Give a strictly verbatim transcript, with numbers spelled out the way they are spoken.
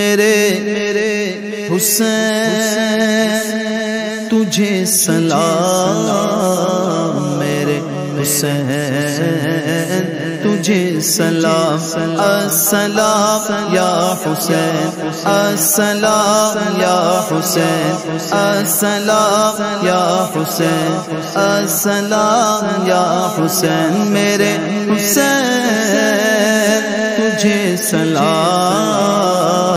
मेरे मेरे हुसैन तुझे सलाम, मेरे हुसैन तुझे सलाम। अस्सलाम या हुसैन, अस्सलाम या हुसैन, अस्सलाम या हुसैन, अस्सलाम या हुसैन, मेरे हुसैन तुझे सलाम।